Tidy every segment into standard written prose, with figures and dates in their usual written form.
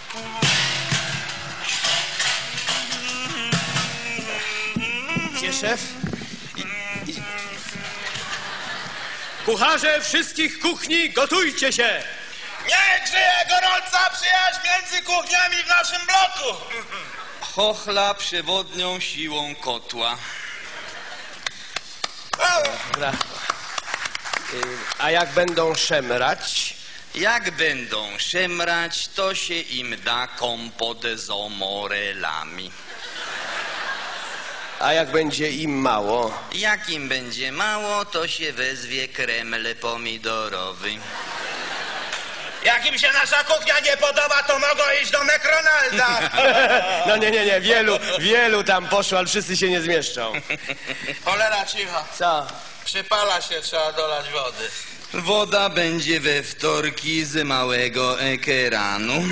Gdzie szef? Kucharze wszystkich kuchni, gotujcie się! Niech żyje gorąca przyjaźń między kuchniami w naszym bloku! Chochla przewodnią siłą kotła. Brawo. A jak będą szemrać? Jak będą szemrać, to się im da kompot z omorelami. A jak będzie im mało? Jak im będzie mało, to się wezwie kreml pomidorowy. Jak im się nasza kuchnia nie podoba, to mogą iść do McDonalda. No nie, wielu tam poszło, ale wszyscy się nie zmieszczą. Cholera, cicho. Co? Przypala się, trzeba dolać wody. Woda będzie we wtorki z małego ekranu.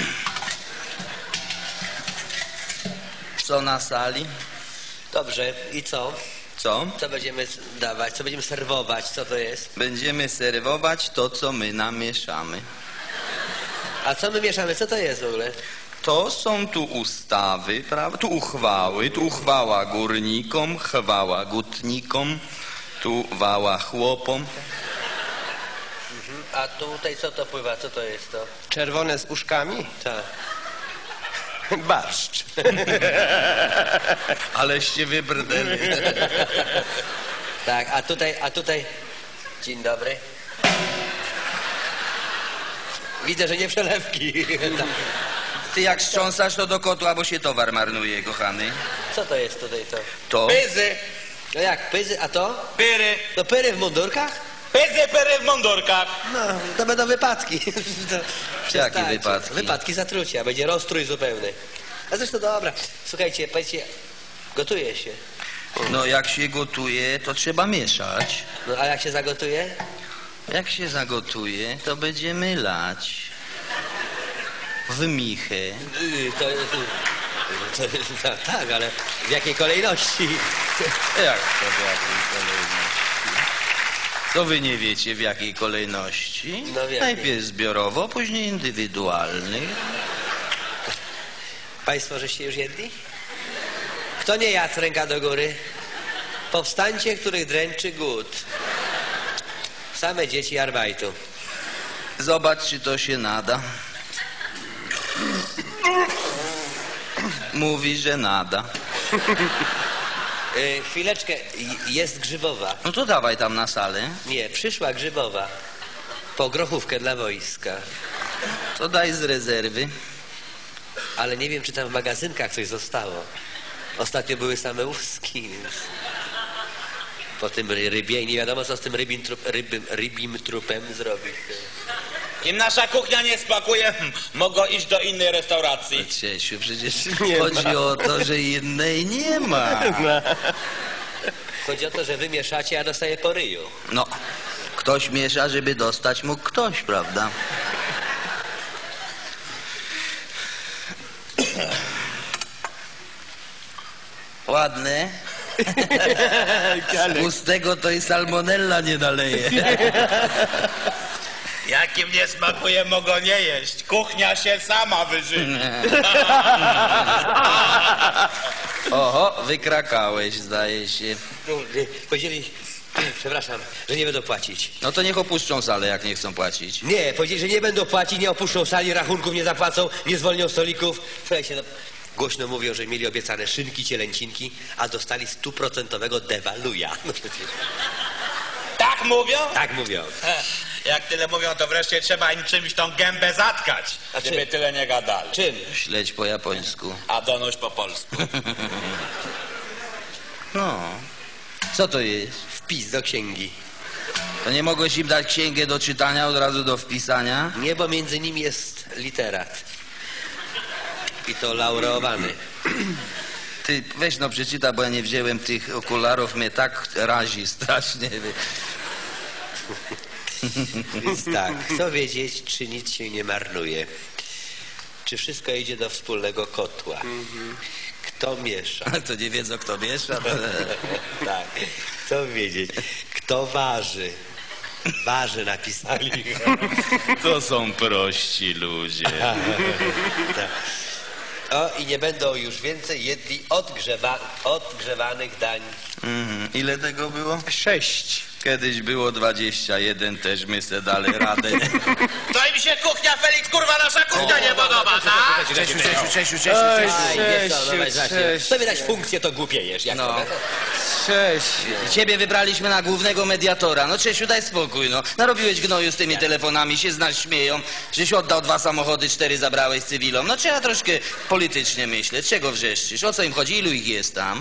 Co na sali? Dobrze, i co? Co? Co będziemy dawać? Co będziemy serwować? Co to jest? Będziemy serwować to, co my namieszamy. A co my mieszamy? Co to jest w ogóle? To są tu ustawy, prawda? Tu uchwały, tu uchwała górnikom, chwała gutnikom, tu wała chłopom. A tutaj co to pływa? Co to jest to? Czerwone z uszkami? Tak. Barszcz. Aleście wybrnęli. Tak, a tutaj... Dzień dobry. Widzę, że nie przelewki. Ty jak strząsasz, to do kotła, bo się towar marnuje, kochany. Co to jest tutaj to? To? Pyzy, No jak, pyzy, a to? pyry. To pyry w mundurkach? Pyry w mundurkach. No, to będą wypadki. Jakie wypadki? Wypadki zatrucia, będzie rozstrój zupełny. A zresztą dobra, słuchajcie, powiedzcie, gotuje się. No jak się gotuje, to trzeba mieszać. No a jak się zagotuje? Jak się zagotuje, to będziemy lać w michę. Tak, ale w jakiej kolejności? Jak to w jakiej kolejności? To wy nie wiecie w jakiej kolejności? No w jakiej? Najpierw zbiorowo, później indywidualny. Państwo żeście już jedli? Kto nie jadł, ręka do góry? Powstańcie, których dręczy głód. Same dzieci arbajtu. Zobacz, czy to się nada. Mówi, że nada. Chwileczkę, jest Grzybowa. No to dawaj tam na salę. Nie, przyszła Grzybowa. Po grochówkę dla wojska. To daj z rezerwy. Ale nie wiem, czy tam w magazynkach coś zostało. Ostatnio były same łuski, więc... Po tym rybie i nie wiadomo, co z tym rybim trupem zrobić. Im nasza kuchnia nie smakuje, mogą iść do innej restauracji. Ciesiu, przecież chodzi o to, że innej nie ma. Chodzi o to, że wy mieszacie, a dostaję po ryju. No, ktoś miesza, żeby dostać mógł ktoś, prawda? Ładne. Z pustego to i salmonella nie naleje. Jakim nie smakuje, mogą nie jeść. Kuchnia się sama wyżywi. Oho, wykrakałeś, zdaje się. Powiedzieli, przepraszam, że nie będą płacić. No to niech opuszczą salę, jak nie chcą płacić. Nie, powiedzieli, że nie będą płacić, nie opuszczą sali, rachunków nie zapłacą, nie zwolnią stolików. Słuchajcie, no, głośno mówią, że mieli obiecane szynki, cielęcinki, a dostali 100% dewaluja. No przecież. Tak mówią? Tak mówią. Jak tyle mówią, to wreszcie trzeba im czymś tą gębę zatkać, A żeby czym? tyle nie gadali. Czym? Śledź po japońsku. A donoś po polsku. No, co to jest? Wpis do księgi. To nie mogłeś im dać księgę do czytania od razu do wpisania? Nie, bo między nimi jest literat. I to laureowany. Ty weź no przeczyta, bo ja nie wziąłem tych okularów, mnie tak razi strasznie. Więc tak, chcę wiedzieć, czy nic się nie marnuje. Czy wszystko idzie do wspólnego kotła. Kto miesza? To nie wiedzą, kto miesza? Tak, chcę wiedzieć, kto waży. Waży napisali. To są prości ludzie. Tak. O, i nie będą już więcej jedli odgrzewanych dań. Ile tego było? 6. Kiedyś było 21, też my se dali radę. To im się kuchnia, Felix, kurwa, nasza kuchnia nie podoba, tak? Czesiu. Aj, nie chcą, no, Czesiu, właśnie. Czesiu. Tobie dać funkcję, to głupiejesz. Jak No. to? 6. Ciebie wybraliśmy na głównego mediatora. No Czesiu, daj spokój, no. Narobiłeś gnoju z tymi telefonami, się z nas śmieją. Żeś oddał 2 samochody, 4 zabrałeś cywilom. No trzeba troszkę politycznie myśleć. Czego wrzeszczysz? O co im chodzi? Ilu ich jest tam?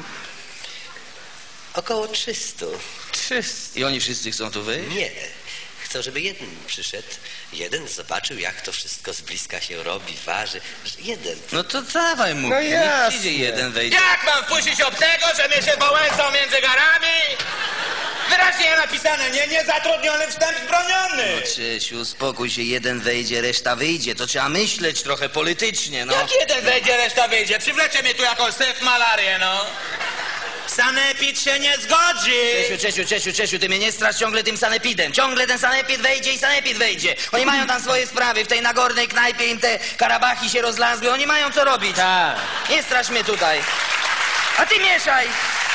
Około 300. 300. I oni wszyscy chcą tu wyjść? Nie. Chcę, żeby jeden przyszedł. Jeden zobaczył, jak to wszystko z bliska się robi, waży. Jeden. No to dawaj mu. No Niech jasne. przyjdzie jeden, wejdzie. Jak mam wpuścić obcego, że mnie się połęcą między garami? Wyraźnie napisane, niezatrudniony wstęp zbroniony. Czesiu, spokój się, jeden wejdzie, reszta wyjdzie. To trzeba myśleć trochę politycznie, no. Jak jeden wejdzie, reszta wyjdzie. Przywlecie mnie tu jako syf malarię, no. Sanepid się nie zgodzi. Czesiu, ty mnie nie strasz ciągle tym sanepidem. Ciągle ten sanepid wejdzie i sanepid wejdzie. Oni mają tam swoje sprawy, w tej nagornej knajpie im te karabachy się rozlazły, oni mają co robić. Tak. Nie strasz mnie tutaj. A ty mieszaj.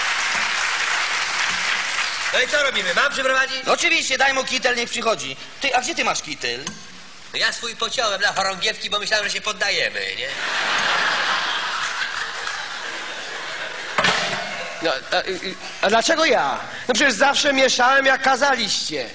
No i co robimy? Mam przyprowadzić? No oczywiście, daj mu kitel, niech przychodzi. Ty, a gdzie ty masz kitel? No ja swój pociąłem na chorągiewki, bo myślałem, że się poddajemy, nie? No, a dlaczego ja? No przecież zawsze mieszałem jak kazaliście.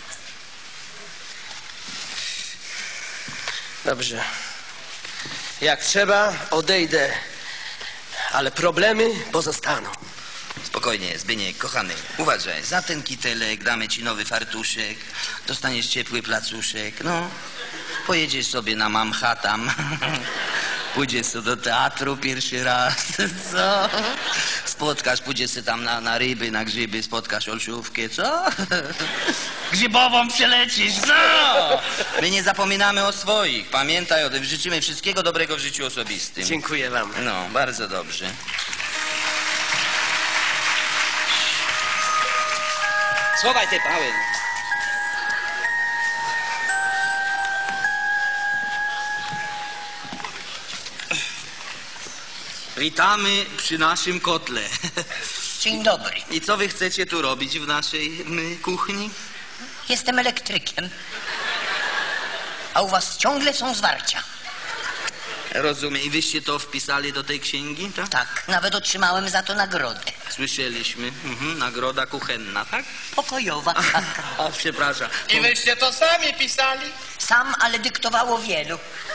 Dobrze. Jak trzeba, odejdę. Ale problemy pozostaną. Spokojnie, Zbyniek, kochany, uważaj, za ten kitelek damy ci nowy fartuszek, dostaniesz ciepły placuszek, no. Pojedziesz sobie na Manhattan, pójdziesz sobie do teatru pierwszy raz, co? Spotkasz, pójdziesz sobie tam na ryby, na grzyby, spotkasz olszówkę, co? Grzybową przelecisz, co? My nie zapominamy o swoich, pamiętaj o tym, życzymy wszystkiego dobrego w życiu osobistym. Dziękuję wam. No, bardzo dobrze. Schowaj te pały. Witamy przy naszym kotle. Dzień dobry. I co wy chcecie tu robić w naszej kuchni? Jestem elektrykiem. A u was ciągle są zwarcia. Rozumiem. I wyście to wpisali do tej księgi, tak? Tak, nawet otrzymałem za to nagrodę. Słyszeliśmy. Nagroda kuchenna, tak? Pokojowa. A, przepraszam. I wyście to sami pisali? Sam, ale dyktowało wielu.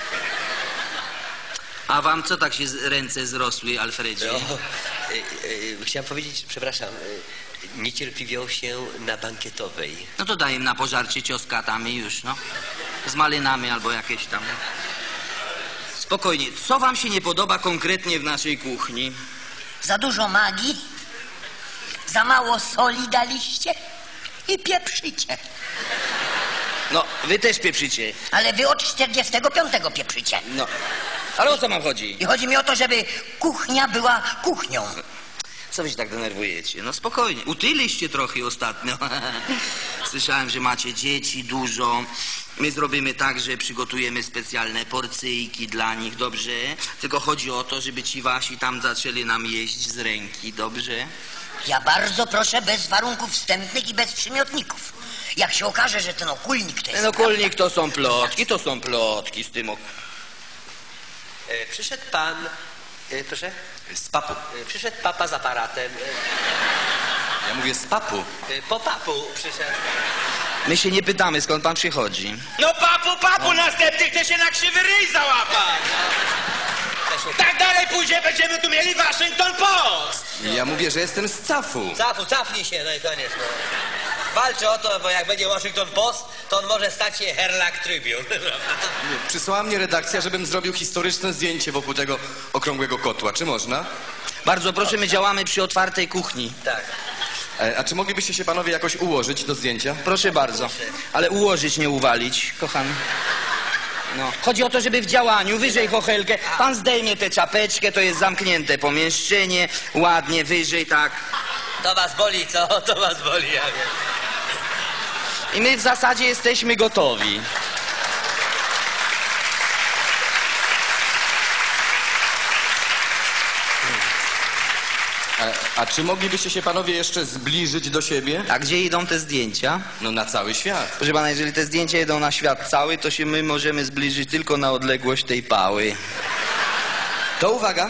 A wam co tak się ręce zrosły, Alfredzie? No, chciałem powiedzieć, przepraszam, niecierpliwią się na bankietowej. No to daj im na pożarcie cioskatami już, no. Z malynami albo jakieś tam. Spokojnie, co wam się nie podoba konkretnie w naszej kuchni? Za dużo magii, za mało soli daliście i pieprzycie. No, wy też pieprzycie. Ale wy od 45 pieprzycie. No, ale o co wam chodzi? I chodzi mi o to, żeby kuchnia była kuchnią. Co wy się tak denerwujecie? No spokojnie, utyliście trochę ostatnio. Słyszałem, że macie dzieci dużo. My zrobimy tak, że przygotujemy specjalne porcyjki dla nich, dobrze? Tylko chodzi o to, żeby ci wasi tam zaczęli nam jeść z ręki, dobrze? Ja bardzo proszę bez warunków wstępnych i bez przymiotników. Jak się okaże, że ten okulnik to jest... Ten okulnik to są plotki z tym Przyszedł pan, proszę? Z papu. Przyszedł papa z aparatem. Ja mówię z papu. Po papu przyszedł. My się nie pytamy, skąd pan przychodzi. No papu, następnych to się na krzywy ryj załapa. Tak dalej pójdzie, będziemy tu mieli Waszyngton Post. Ja mówię, że jestem z cafu. Cafnij się, no i koniec. No. Walczę o to, bo jak będzie Washington Post, to on może stać się Herlack Tribune. Przysłała mnie redakcja, żebym zrobił historyczne zdjęcie wokół tego okrągłego kotła. Czy można? Bardzo proszę, my działamy przy otwartej kuchni. Tak. A czy moglibyście się panowie jakoś ułożyć do zdjęcia? Proszę bardzo. Ale ułożyć, nie uwalić, kochany. No. Chodzi o to, żeby w działaniu, wyżej chochelkę, pan zdejmie tę czapeczkę, to jest zamknięte pomieszczenie, ładnie, wyżej, tak. To was boli, co? To was boli, ja wiem. I my w zasadzie jesteśmy gotowi. A czy moglibyście się panowie jeszcze zbliżyć do siebie? A gdzie idą te zdjęcia? No na cały świat. Proszę pana, jeżeli te zdjęcia idą na świat cały, to się my możemy zbliżyć tylko na odległość tej pały. To uwaga.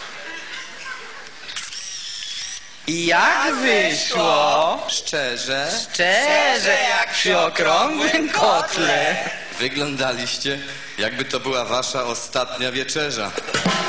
I jak wyszło? Szczerze Szczerze, jak przy okrągłym kotle. wyglądaliście, jakby to była wasza ostatnia wieczerza.